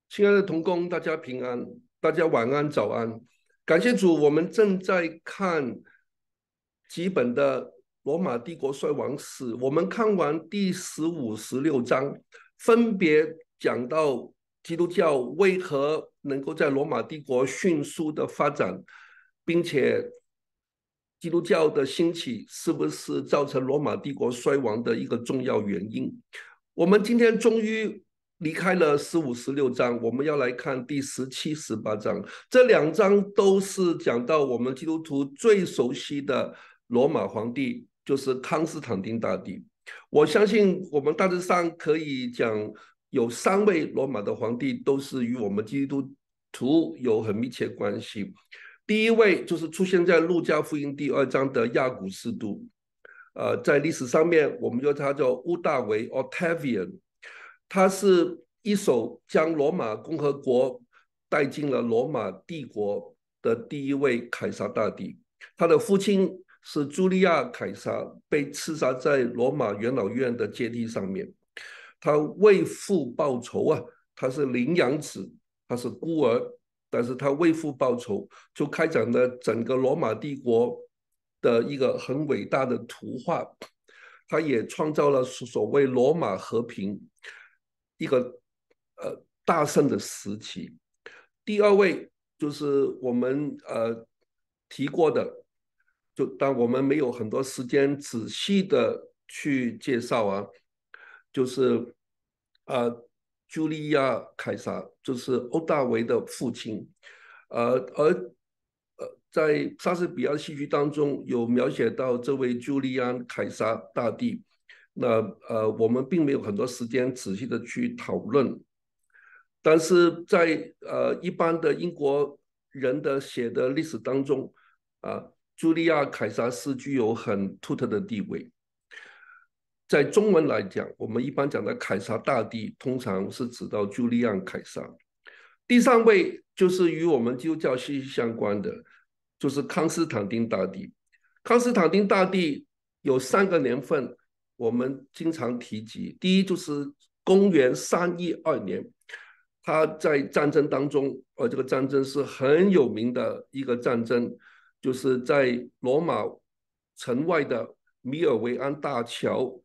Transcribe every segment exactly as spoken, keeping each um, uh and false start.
亲爱的同工，大家平安，大家晚安、早安。感谢主，我们正在看几本的罗马帝国衰亡史。我们看完第十五、十六章，分别讲到基督教为何能够在罗马帝国迅速的发展，并且基督教的兴起是不是造成罗马帝国衰亡的一个重要原因？我们今天终于离开了十五、十六章，我们要来看第十七、十八章。这两章都是讲到我们基督徒最熟悉的罗马皇帝，就是康斯坦丁大帝。我相信我们大致上可以讲，有三位罗马的皇帝都是与我们基督徒有很密切关系。第一位就是出现在路加福音第二章的亚古斯都，呃，在历史上面我们叫他叫屋大维 Octavian，他是一手将罗马共和国带进了罗马帝国的第一位凯撒大帝。他的父亲是茱莉亚·凯撒，被刺杀在罗马元老院的阶梯上面。他为父报仇啊，他是领养子，他是孤儿，但是他为父报仇，就开展了整个罗马帝国的一个很伟大的图画。他也创造了所谓罗马和平一个呃大胜的时期。第二位就是我们呃提过的，就但我们没有很多时间仔细的去介绍啊，就是呃茱莉亚·凯撒，就是欧大维的父亲，呃而呃在莎士比亚的戏剧当中有描写到这位茱莉安·凯撒大帝，那呃我们并没有很多时间仔细的去讨论，但是在呃一般的英国人的写的历史当中，啊，茱莉亚·凯撒是具有很独特的地位。在中文来讲，我们一般讲的凯撒大帝，通常是指到茱莉亚·凯撒。第三位就是与我们基督教息息相关的，就是康斯坦丁大帝。康斯坦丁大帝有三个年份，我们经常提及。第一就是公元三一二年，他在战争当中，呃，这个战争是很有名的一个战争，就是在罗马城外的米尔维安大桥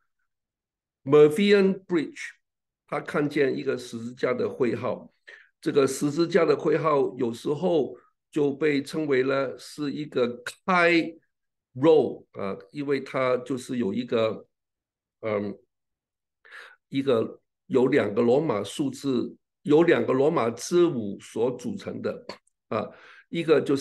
（Milvian Bridge），他看见一个十字架的徽号。这个十字架的徽号有时候就被称为了是一个开 row 啊，因为它就是有一个嗯一个有两个罗马数字，有两个罗马字母所组成的啊，一个就是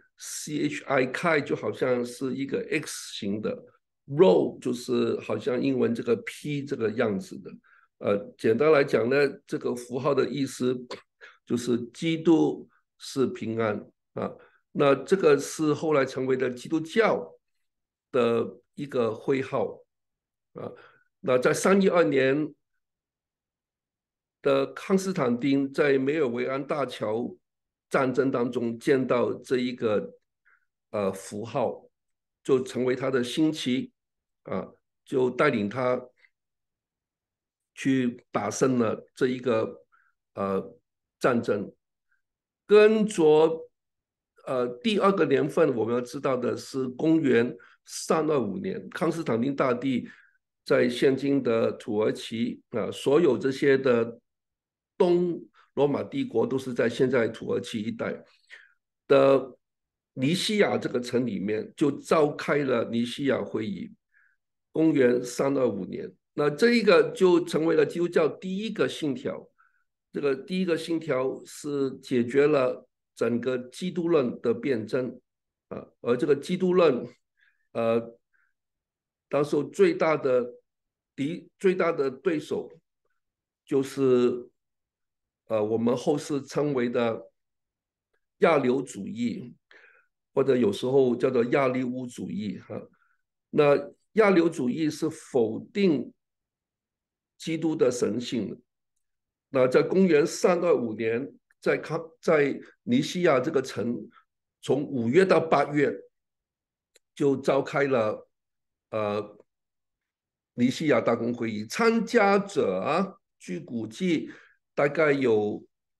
C H I 开，就好像是一个 X 型的 row，就是好像英文这个 P 这个样子的。呃，简单来讲呢，这个符号的意思就是基督是平安啊。那这个是后来成为了基督教的一个徽号啊。那在三一二年的康斯坦丁在梅尔维安大桥战争当中见到这一个呃符号，就成为他的新旗啊，就带领他去打胜了这一个呃战争。跟着呃第二个年份，我们要知道的是公元三二五年，康斯坦丁大帝在现今的土耳其啊、呃，所有这些的东罗马帝国都是在现在土耳其一带的尼西亚这个城里面，就召开了尼西亚会议，公元三二五年。那这一个就成为了基督教第一个信条。这个第一个信条是解决了整个基督论的辩证啊，而这个基督论，呃，当时最大的敌最大的对手就是呃我们后世称为的亚流主义，或者有时候叫做亚利乌主义哈。那亚流主义是否定基督的神性的。那在公元三二五年，在康在尼西亚这个城，从五月到八月就召开了呃尼西亚大公会议，参加者啊，据估计大概有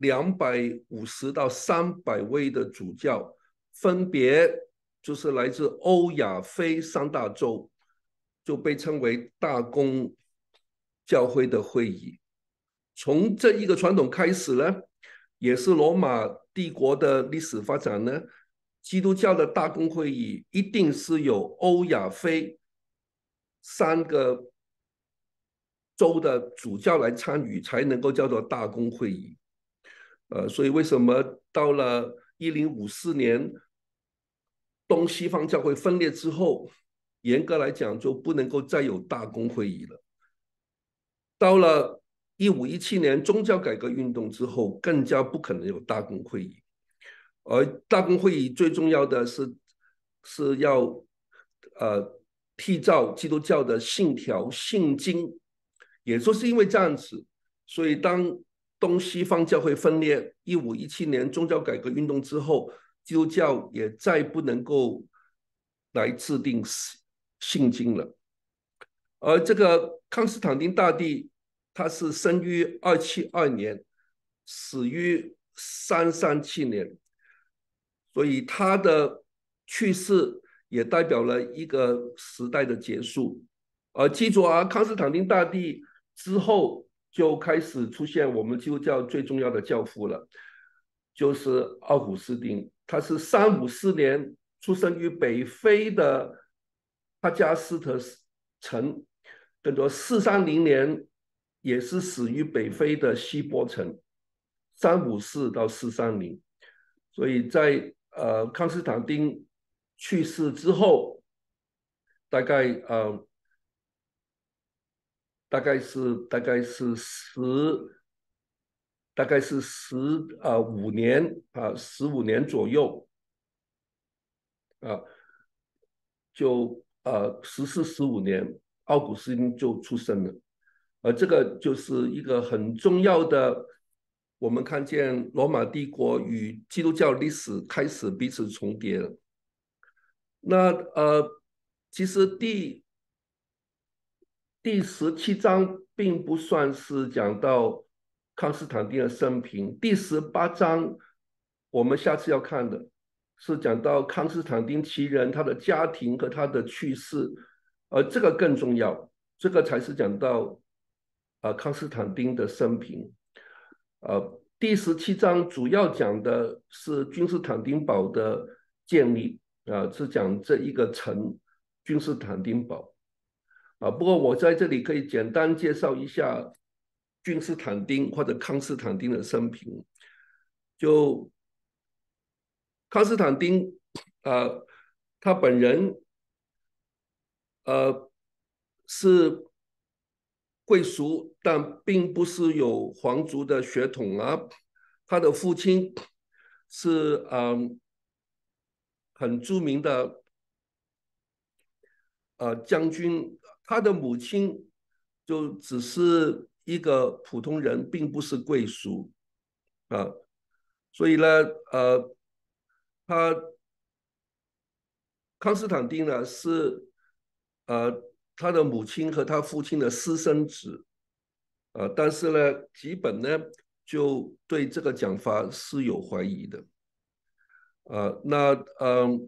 两百五十到三百位的主教，分别就是来自欧亚非三大洲，就被称为大公教会的会议。从这一个传统开始呢，也是罗马帝国的历史发展呢。基督教的大公会议一定是有欧亚非三个州的主教来参与，才能够叫做大公会议。呃，所以为什么到了一零五四年东西方教会分裂之后，严格来讲就不能够再有大公会议了。到了一五一七年宗教改革运动之后，更加不可能有大公会议。而大公会议最重要的是是要呃缔造基督教的信条信经，也就是因为这样子，所以当东西方教会分裂，一五一七年宗教改革运动之后，基督教也再不能够来制定信经了。而这个康斯坦丁大帝，他是生于二七二年，死于三三七年，所以他的去世也代表了一个时代的结束。而记住啊，康斯坦丁大帝之后就开始出现我们基督教最重要的教父了，就是奥古斯丁。他是三五四年出生于北非的哈加斯特城，跟着四三零年也是死于北非的希波城，三五四到四三零。所以在呃康斯坦丁去世之后，大概呃大概是大概是十大概是十呃五年啊十五年左右啊，就呃十四十五年，奥古斯丁就出生了。而这个就是一个很重要的，我们看见罗马帝国与基督教历史开始彼此重叠了。那呃，其实第第十七章并不算是讲到康斯坦丁的生平，第十八章我们下次要看的是讲到康斯坦丁其人他的家庭和他的去世，而这个更重要，这个才是讲到呃康斯坦丁的生平。呃，第十七章主要讲的是君士坦丁堡的建立，啊、呃，是讲这一个城君士坦丁堡。啊，不过我在这里可以简单介绍一下君士坦丁或者康斯坦丁的生平。就康斯坦丁，呃，他本人呃是贵族，但并不是有皇族的血统啊。他的父亲是嗯很著名的呃将军，他的母亲就只是一个普通人，并不是贵族啊。所以呢，呃，他康斯坦丁呢是呃他的母亲和他父亲的私生子，呃，但是呢，吉本呢就对这个讲法是有怀疑的。呃，那嗯、呃，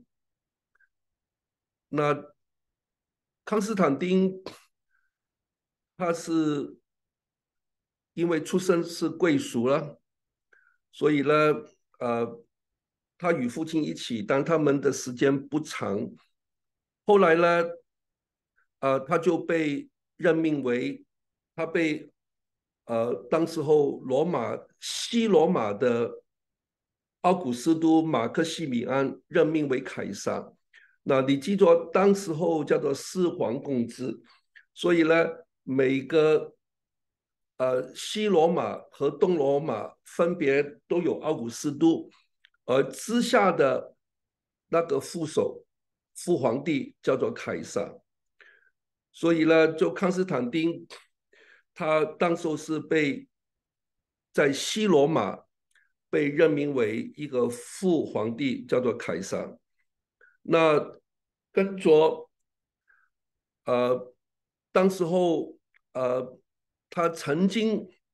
那康斯坦丁他是因为出身是贵族了，所以呢，呃，他与父亲一起，但他们的时间不长。后来呢，呃，他就被任命为，他被呃当时候罗马西罗马的奥古斯都马克西米安任命为凯撒。那你记住，当时候叫做四皇共治，所以呢，每个呃西罗马和东罗马分别都有奥古斯都，而之下的那个副手副皇帝叫做凯撒。所以呢，就康斯坦丁，他当时是被在西罗马被任命为一个副皇帝，叫做凯撒。那跟着呃，当时候呃，他曾经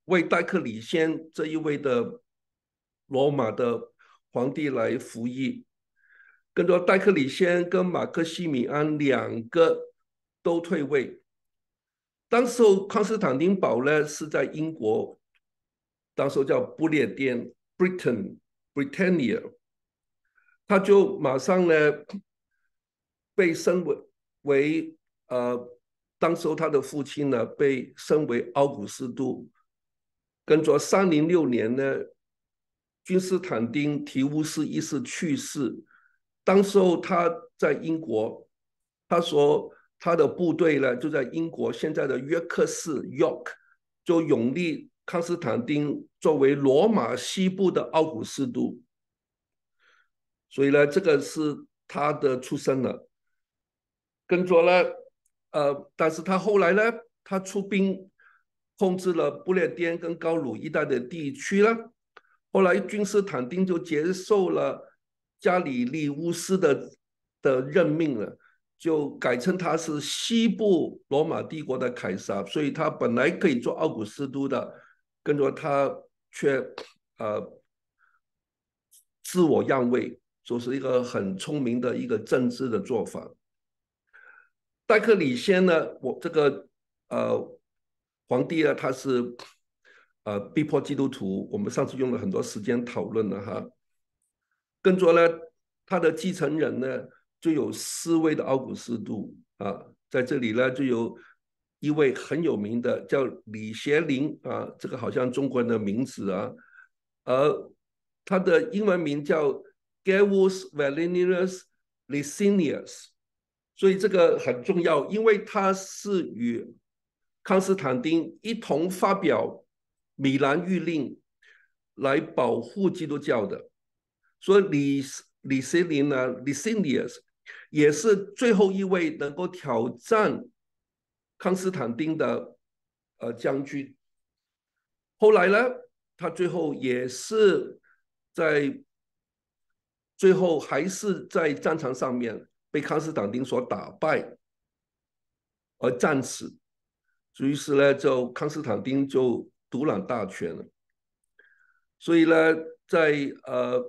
为戴克里先这一位的罗马的皇帝来服役。跟着戴克里先跟马克西米安两个都退位。当时候康斯坦丁堡呢是在英国，当时候叫不列颠 （Britain Britannia），他就马上呢被升为为呃，当时候他的父亲呢被升为奥古斯都。跟着三零六年呢，君士坦丁提乌斯一世去世，当时候他在英国，他说他的部队呢就在英国现在的约克市 York， 就拥立康斯坦丁作为罗马西部的奥古斯都。所以呢，这个是他的出身了。跟着呢，呃，但是他后来呢，他出兵控制了不列颠跟高卢一带的地区了。后来君士坦丁就接受了加里利乌斯的的任命了，就改称他是西部罗马帝国的凯撒，所以他本来可以做奥古斯都的，跟着他却呃自我让位，就是一个很聪明的一个政治的做法。戴克里先呢，我这个呃皇帝呢，他是呃逼迫基督徒，我们上次用了很多时间讨论了哈。跟着呢，他的继承人呢，就有四位的奥古斯都啊，在这里呢，就有一位很有名的叫李学林啊，这个好像中国人的名字啊，而他的英文名叫 Gaius Valerius Licinius， 所以这个很重要，因为他是与康斯坦丁一同发表米兰谕令来保护基督教的。所以李李斯林呢 ，Licinius 也是最后一位能够挑战康斯坦丁的呃将军。后来呢，他最后也是在最后还是在战场上面被康斯坦丁所打败而战死。于是呢，就康斯坦丁就独揽大权了。所以呢，在呃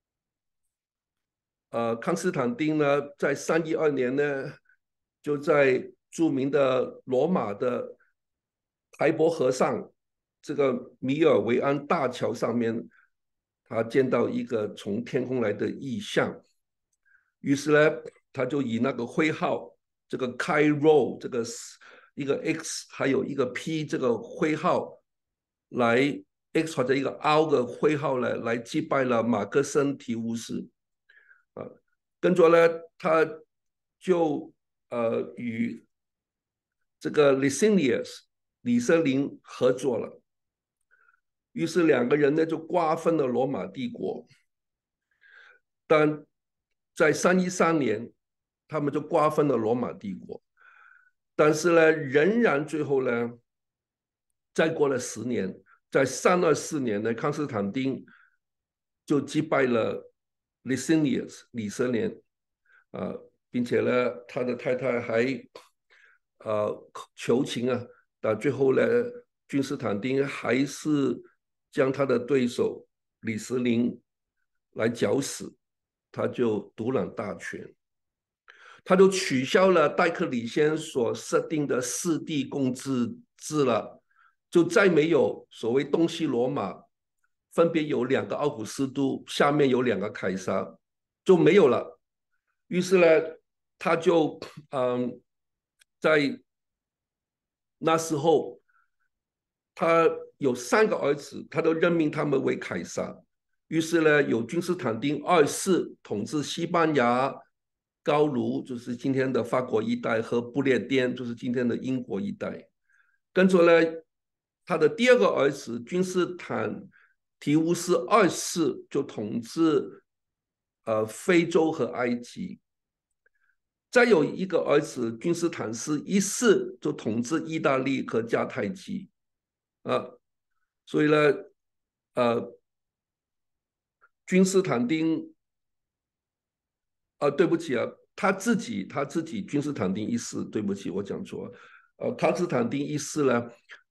呃，康斯坦丁呢，在三一二年呢，就在著名的罗马的台伯河上这个米尔维安大桥上面，他见到一个从天空来的异象，于是呢，他就以那个徽号，这个 Cairo 这个一个 X 还有一个 P 这个徽号来 X 或者一个 R 的徽号呢，来击败了马克森提乌斯。啊，跟着呢，他就呃与这个 Licinius 李瑟林合作了，于是两个人呢就瓜分了罗马帝国。但在三一三年，他们就瓜分了罗马帝国，但是呢，仍然最后呢，再过了十年，在三二四年呢，康斯坦丁就击败了 Licinius 李瑟连，啊、呃，并且呢，他的太太还呃求情啊，但最后呢，君士坦丁还是将他的对手李时林来绞死，他就独揽大权，他就取消了戴克里先所设定的四地共治制了，就再没有所谓东西罗马分别有两个奥古斯都，下面有两个凯撒，就没有了。于是呢，他就嗯，在那时候，他有三个儿子，他都任命他们为凯撒。于是呢，有君士坦丁二世统治西班牙、高卢，就是今天的法国一带，和不列颠，就是今天的英国一带。跟着呢，他的第二个儿子君士坦提乌斯二世就统治呃非洲和埃及。再有一个儿子君士坦斯一世就统治意大利和迦太基，啊，所以呢，呃，君士坦丁，啊，对不起啊，他自己他自己君士坦丁一世，对不起，我讲错了，呃，康斯坦丁一世呢，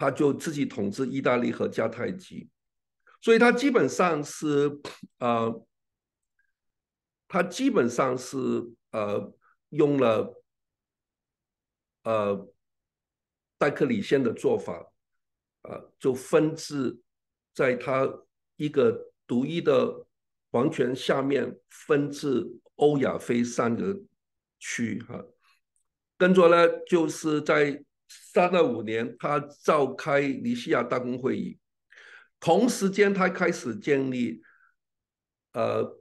他就自己统治意大利和迦太基，所以他基本上是呃，他基本上是呃用了呃戴克里先的做法，呃，就分治在他一个独一的皇权下面分治欧亚非三个区哈、啊。跟着呢，就是在三二五年，他召开尼西亚大公会议，同时间他开始建立呃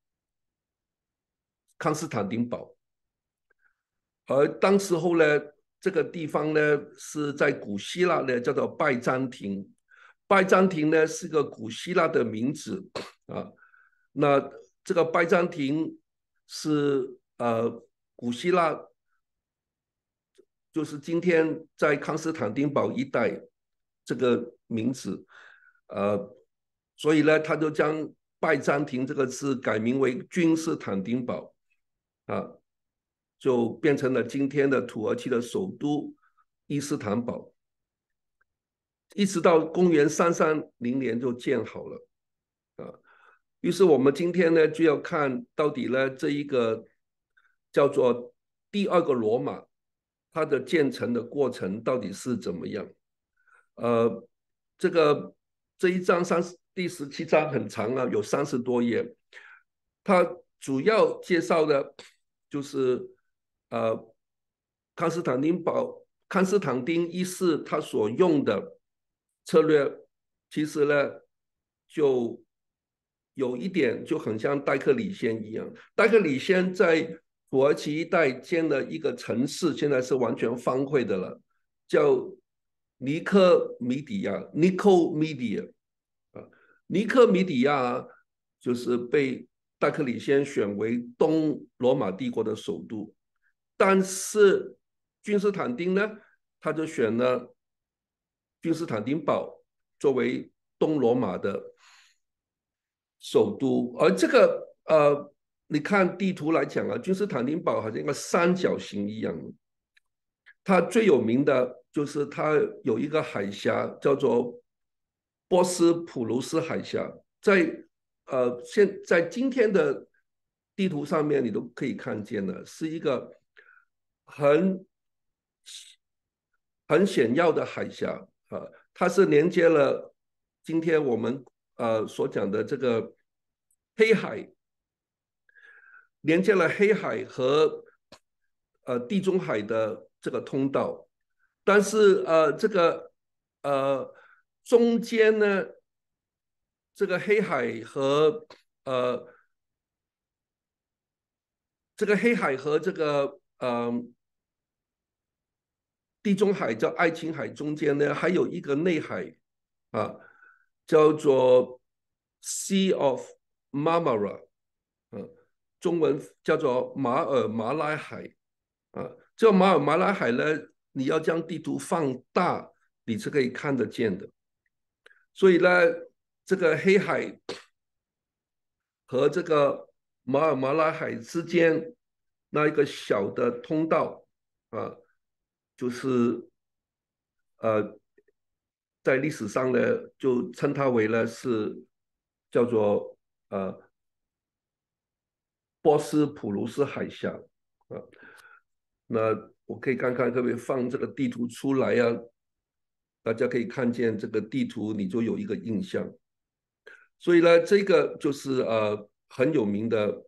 康斯坦丁堡，而当时候呢，这个地方呢是在古希腊呢叫做拜占庭，拜占庭呢是个古希腊的名字啊。那这个拜占庭是呃古希腊，就是今天在康斯坦丁堡一带这个名字，呃，所以呢，他就将拜占庭这个字改名为君士坦丁堡啊，就变成了今天的土耳其的首都伊斯坦堡，一直到公元三三零年就建好了啊。于是我们今天呢就要看到底呢这一个叫做第二个罗马，它的建成的过程到底是怎么样？呃，这个这一章三第十七章很长啊，有三十多页，它主要介绍的就是呃康斯坦丁堡康斯坦丁一世他所用的策略，其实呢就有一点就很像戴克里先一样。戴克里先在土耳其一带建了一个城市，现在是完全荒废的了，叫尼科米底亚 （Nicomedia） 啊。尼科米底亚就是被戴克里先选为东罗马帝国的首都，但是君士坦丁呢，他就选了君士坦丁堡作为东罗马的首都，而这个呃，你看地图来讲啊，君士坦丁堡好像一个三角形一样。它最有名的就是它有一个海峡叫做波斯普鲁斯海峡，在呃现在今天的地图上面你都可以看见的，是一个很很险要的海峡啊，它是连接了今天我们呃所讲的这个黑海，连接了黑海和呃地中海的这个通道，但是呃这个呃中间呢，这个黑海和呃这个黑海和这个呃地中海叫爱琴海中间呢，还有一个内海啊，叫做 Sea of Marmara，嗯、啊，中文叫做马尔马拉海啊。这个马尔马拉海呢，你要将地图放大，你是可以看得见的。所以呢，这个黑海和这个马尔马拉海之间那一个小的通道啊，就是呃，在历史上呢，就称它为呢是叫做呃波斯普鲁斯海峡啊。那我可以看看各位放这个地图出来呀、啊，大家可以看见这个地图，你就有一个印象。所以呢，这个就是呃很有名的，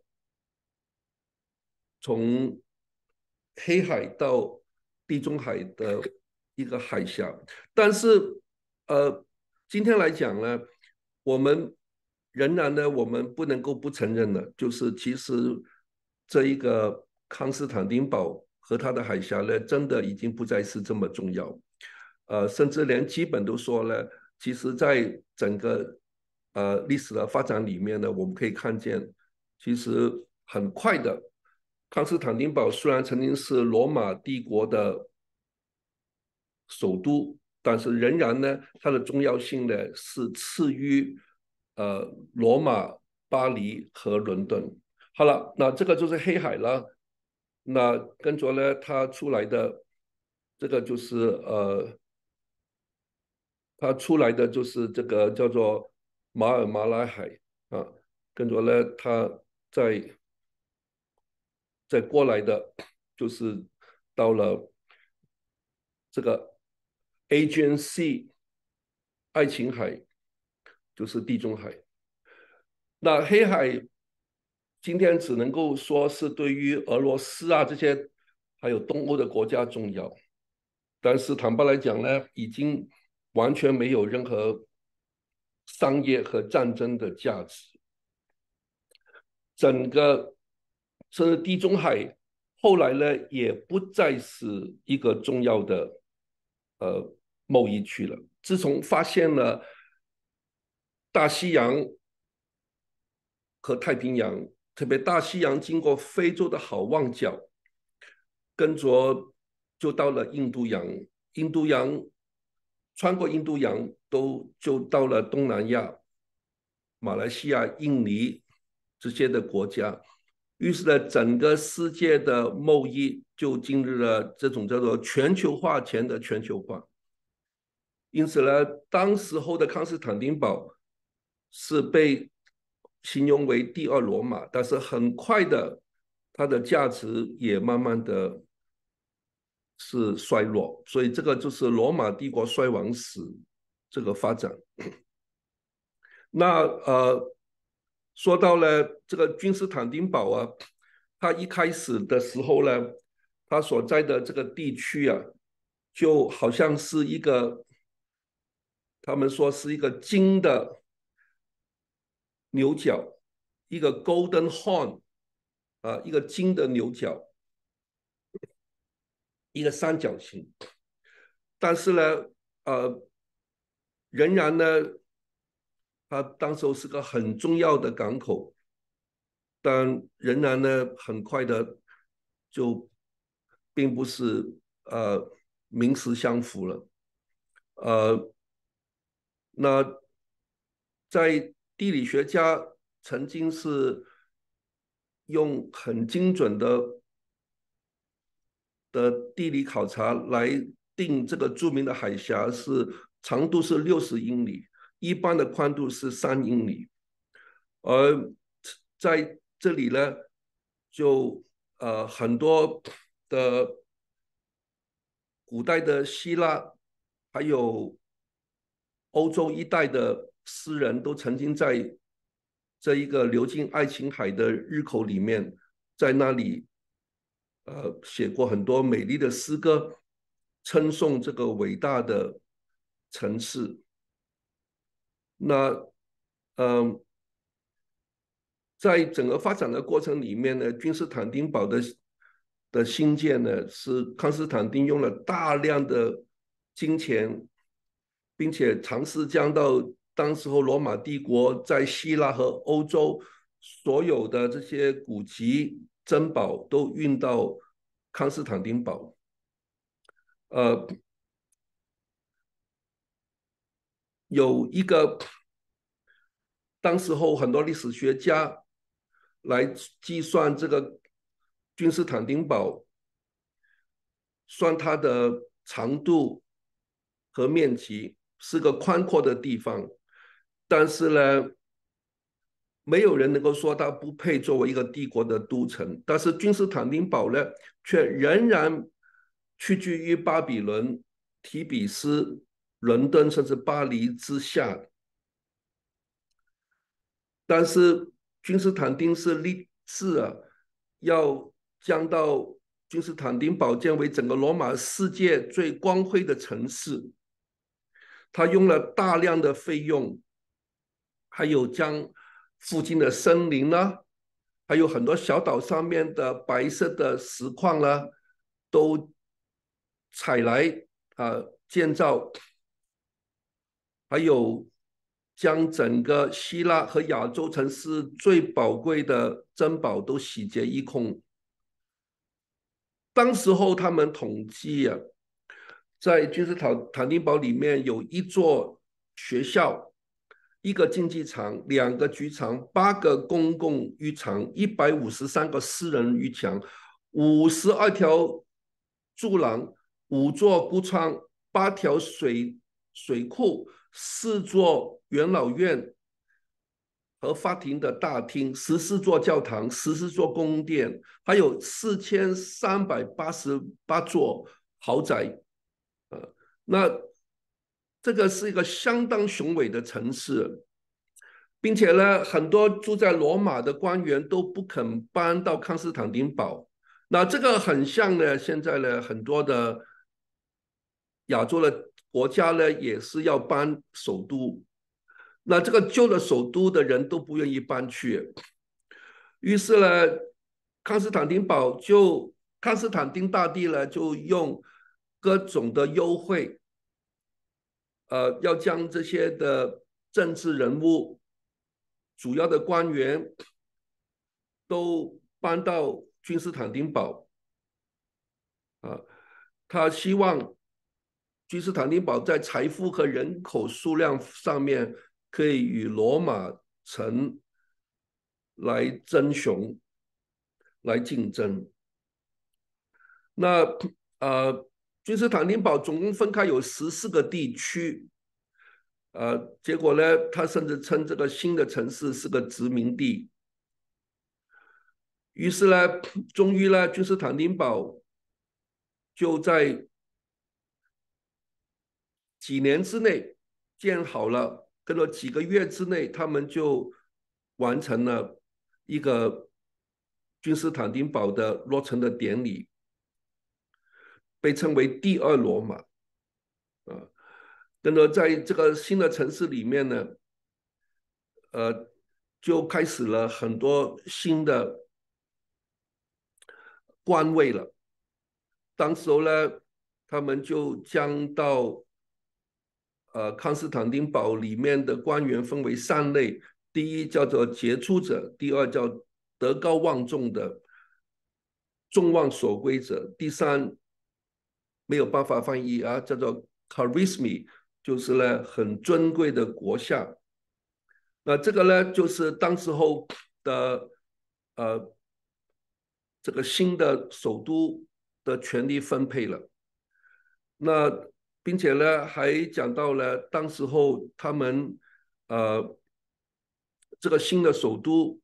从黑海到地中海的一个海峡。但是呃，今天来讲呢，我们仍然呢，我们不能够不承认的，就是其实这一个康斯坦丁堡和它的海峡呢，真的已经不再是这么重要。呃，甚至连基本都说了，其实在整个呃历史的发展里面呢，我们可以看见，其实很快的，康斯坦丁堡虽然曾经是罗马帝国的首都，但是仍然呢，它的重要性呢是次于呃罗马、巴黎和伦敦。好了，那这个就是黑海了。那跟着呢，它出来的这个就是呃它出来的就是这个叫做马尔马拉海啊，跟着呢，它在再过来的，就是到了这个 Aegean Sea 爱琴海，就是地中海。那黑海今天只能够说是对于俄罗斯啊这些还有东欧的国家重要，但是坦白来讲呢，已经完全没有任何商业和战争的价值。整个甚至地中海后来呢，也不再是一个重要的呃贸易区了。自从发现了大西洋和太平洋，特别大西洋经过非洲的好望角，跟着就到了印度洋，印度洋穿过印度洋都就到了东南亚、马来西亚、印尼这些的国家。于是呢，整个世界的贸易就进入了这种叫做全球化前的全球化。因此呢，当时候的康斯坦丁堡是被形容为第二罗马，但是很快的，它的价值也慢慢的是衰落，所以这个就是罗马帝国衰亡史这个发展。那呃，说到了这个君士坦丁堡啊，它一开始的时候呢，它所在的这个地区啊，就好像是一个，他们说是一个金的牛角，一个 golden horn 啊，一个金的牛角，一个三角形。但是呢，呃，仍然呢，它当时候是个很重要的港口，但仍然呢，很快的就并不是呃名实相符了。呃，那在地理学家曾经是用很精准的的地理考察来定这个著名的海峡是长度是六十英里，一般的宽度是三英里，而在这里呢，就呃很多的古代的希腊，还有欧洲一带的诗人都曾经在这一个流经爱琴海的日口里面，在那里呃写过很多美丽的诗歌，称颂这个伟大的城市。那嗯、呃，在整个发展的过程里面呢，君士坦丁堡的的兴建呢，是康斯坦丁用了大量的金钱，并且尝试将到当时候罗马帝国在希腊和欧洲所有的这些古籍珍宝都运到康斯坦丁堡。呃，有一个当时候很多历史学家来计算这个君士坦丁堡，算它的长度和面积是个宽阔的地方，但是呢，没有人能够说它不配作为一个帝国的都城。但是君士坦丁堡呢，却仍然屈居于巴比伦、提比斯、伦敦甚至巴黎之下。但是君士坦丁是立志啊，要将到君士坦丁堡建为整个罗马世界最光辉的城市。他用了大量的费用，还有将附近的森林呢，还有很多小岛上面的白色的石矿呢，都采来啊、呃、建造，还有将整个希腊和亚洲城市最宝贵的珍宝都洗劫一空。当时候他们统计啊，在君士坦坦丁堡里面有一座学校，一个竞技场，两个剧场，八个公共浴场，一百五十三个私人浴场，五十二条柱廊，五座孤窗，八条水水库、四座元老院和法庭的大厅、十四座教堂、十四座宫殿，还有四千三百八十八座豪宅。呃，那这个是一个相当雄伟的城市，并且呢，很多住在罗马的官员都不肯搬到康斯坦丁堡。那这个很像呢，现在呢，很多的亚洲的国家呢，也是要搬首都。那这个旧的首都的人都不愿意搬去，于是呢，康斯坦丁堡就康斯坦丁大帝呢，就用各种的优惠，呃，要将这些的政治人物、主要的官员都搬到君士坦丁堡啊，他希望君士坦丁堡在财富和人口数量上面可以与罗马城来争雄、来竞争。那呃，君士坦丁堡总共分开有十四个地区，呃，结果呢，他甚至称这个新的城市是个殖民地。于是呢，终于呢，君士坦丁堡就在几年之内建好了，跟着几个月之内，他们就完成了一个君士坦丁堡的落成的典礼，被称为第二罗马。啊，跟着在这个新的城市里面呢，呃，就开始了很多新的官位了。当时候呢，他们就将到呃康斯坦丁堡里面的官员分为三类：第一叫做杰出者，第二叫德高望重的众望所归者，第三没有办法翻译啊，叫做 charismi， 就是呢很尊贵的国相。那这个呢，就是当时候的呃这个新的首都的权力分配了。那并且呢，还讲到了当时候他们呃这个新的首都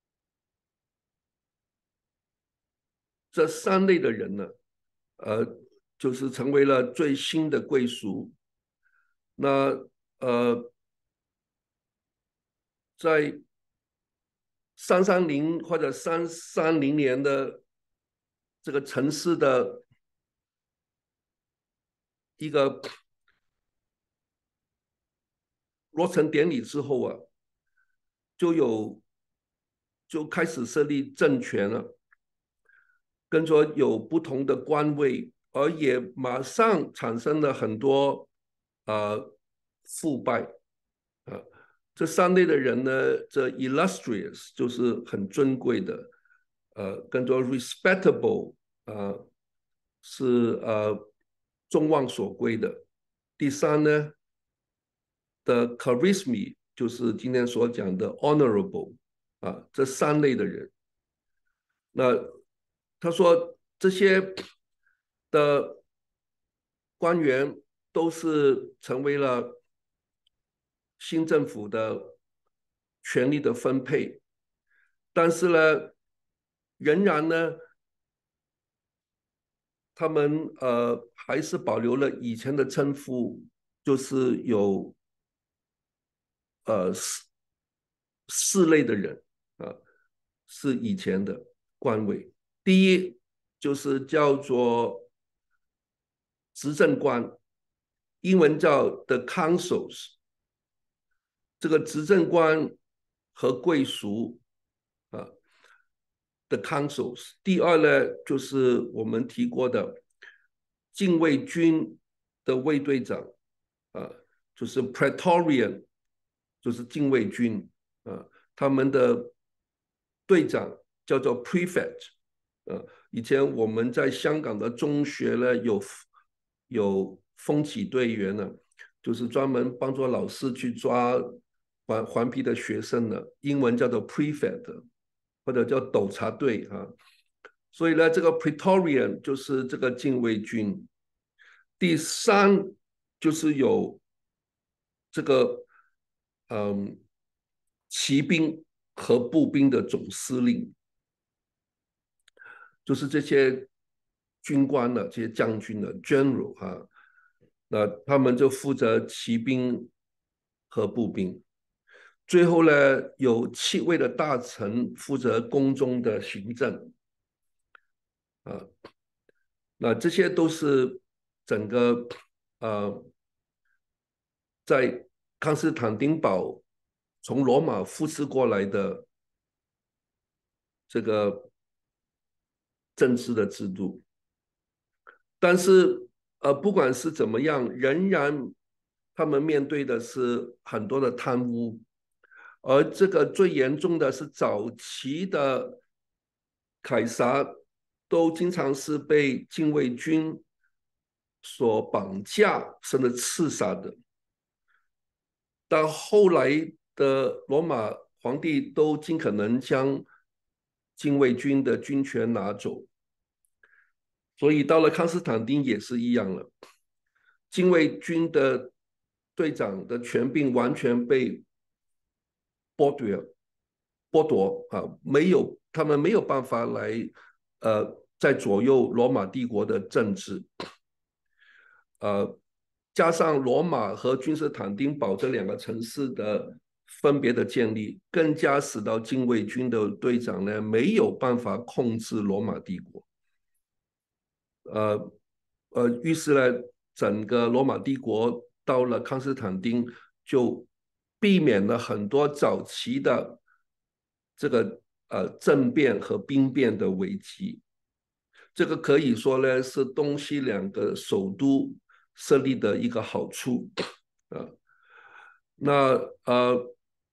这三类的人呢，呃，就是成为了最新的贵族。那呃，在三三零或者三三零年的这个城市的一个落成典礼之后啊，就有就开始设立政权了，跟着有不同的官位，而也马上产生了很多呃腐败啊、呃。这三类的人呢，这 illustrious 就是很尊贵的，呃，跟着 respectable 啊、呃、是呃众望所归的。第三呢的 charisma 就是今天所讲的 honorable 啊，这三类的人。那他说这些的官员都是成为了新政府的权力的分配，但是呢，仍然呢，他们呃还是保留了以前的称呼，就是有呃四四类的人啊，是以前的官位。第一就是叫做执政官，英文叫 the councils，这个执政官和贵族啊 the councils。第二呢，就是我们提过的禁卫军的卫队长啊，就是 Praetorian，就是禁卫军啊，他们的队长叫做 Prefect。呃，以前我们在香港的中学呢，有有风纪队员呢，就是专门帮助老师去抓顽顽皮的学生的，英文叫做 prefect， 或者叫督察队啊。所以呢，这个 Praetorian 就是这个禁卫军。第三就是有这个嗯骑兵和步兵的总司令，就是这些军官呢，这些将军呢，general 啊，那他们就负责骑兵和步兵。最后呢，有七位的大臣负责宫中的行政啊，那这些都是整个呃，在康斯坦丁堡从罗马复制过来的这个政治的制度。但是呃，不管是怎么样，仍然他们面对的是很多的贪污，而这个最严重的是早期的凯撒都经常是被禁卫军所绑架甚至刺杀的。但后来的罗马皇帝都尽可能将禁卫军的军权拿走，所以到了康斯坦丁也是一样了，禁卫军的队长的权柄完全被剥夺，剥夺啊，没有他们没有办法来呃在左右罗马帝国的政治，呃，加上罗马和君士坦丁堡这两个城市的分别的建立，更加使到禁卫军的队长呢没有办法控制罗马帝国，呃呃，于是呢，整个罗马帝国到了康斯坦丁就避免了很多早期的这个呃政变和兵变的危机。这个可以说呢是东西两个首都设立的一个好处啊。那呃，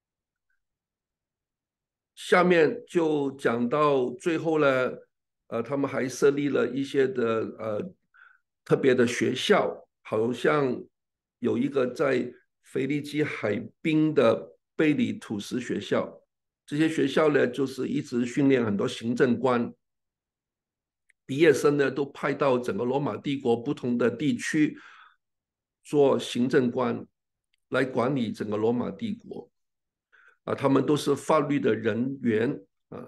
下面就讲到最后呢，呃，他们还设立了一些的呃特别的学校，好像有一个在腓尼基海滨的贝里土什学校。这些学校呢，就是一直训练很多行政官，毕业生呢都派到整个罗马帝国不同的地区做行政官，来管理整个罗马帝国。啊，他们都是法律的人员啊。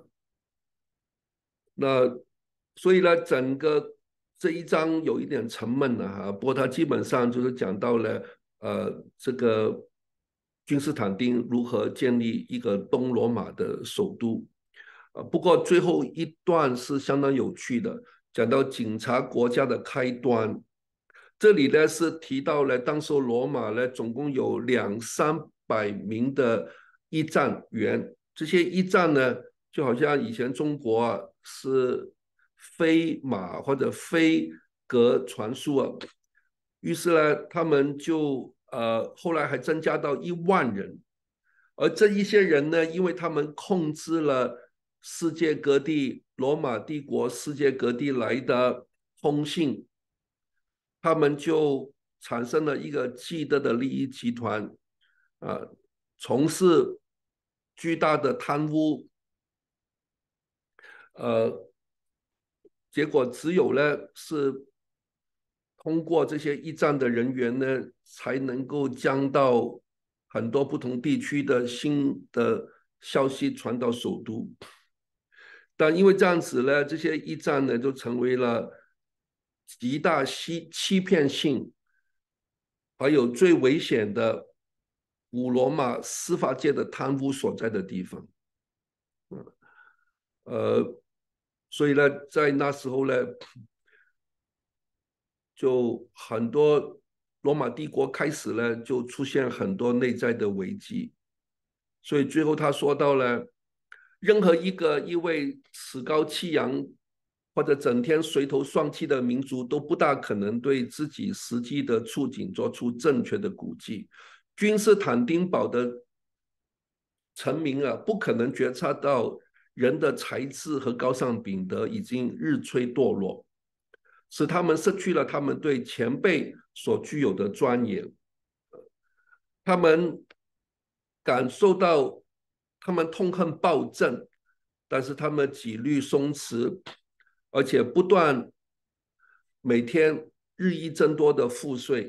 那所以呢，整个这一章有一点沉闷了哈，不过它基本上就是讲到了呃这个君士坦丁如何建立一个东罗马的首都。啊，不过最后一段是相当有趣的，讲到警察国家的开端。这里呢是提到了当时罗马呢总共有两三百名的驿站员，这些驿站呢就好像以前中国啊是飞马或者飞鸽传书啊，于是呢他们就呃后来还增加到一万人，而这一些人呢，因为他们控制了世界各地罗马帝国世界各地来的通信，他们就产生了一个既得的利益集团，啊、呃，从事巨大的贪污，呃，结果只有呢是通过这些驿站的人员呢，才能够将到很多不同地区的新的消息传到首都。但因为这样子呢，这些驿站呢就成为了极大欺欺骗性，还有最危险的古罗马司法界的贪污所在的地方。呃，所以呢，在那时候呢，就很多罗马帝国开始呢，就出现很多内在的危机。所以最后他说到了，任何一个因为趾高气扬或者整天垂头丧气的民族，都不大可能对自己实际的处境做出正确的估计。君士坦丁堡的臣民啊，不可能觉察到人的才智和高尚品德已经日趋堕落，使他们失去了他们对前辈所具有的尊严。他们感受到，他们痛恨暴政，但是他们纪律松弛，而且不断每天日益增多的赋税，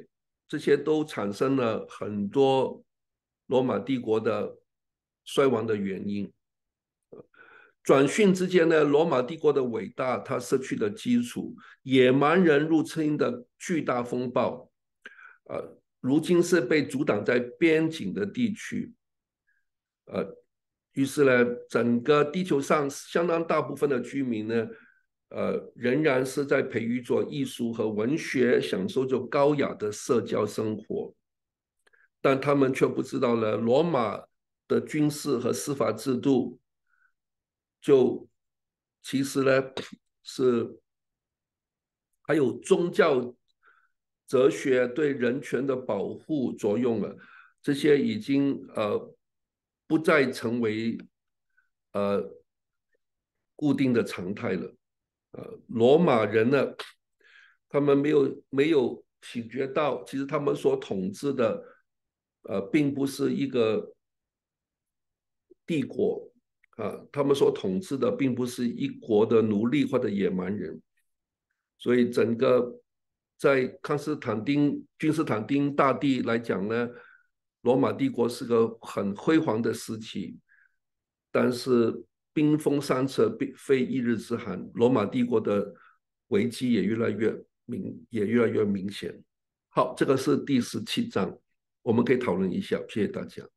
这些都产生了很多罗马帝国的衰亡的原因。转瞬之间呢，罗马帝国的伟大它失去了基础，野蛮人入侵的巨大风暴，呃，如今是被阻挡在边境的地区，呃，于是呢，整个地球上相当大部分的居民呢，呃，仍然是在培育着艺术和文学，享受着高雅的社交生活，但他们却不知道了，罗马的军事和司法制度就其实呢是还有宗教哲学对人权的保护作用了，这些已经呃不再成为呃固定的常态了。呃，罗马人呢，他们没有没有醒觉到，其实他们所统治的呃并不是一个帝国啊，他们所统治的并不是一国的奴隶或者野蛮人，所以整个在康斯坦丁君士坦丁大帝来讲呢，罗马帝国是个很辉煌的时期，但是冰封三尺非一日之寒，罗马帝国的危机也越来越明，也越来越明显。好，这个是第十七章，我们可以讨论一下，谢谢大家。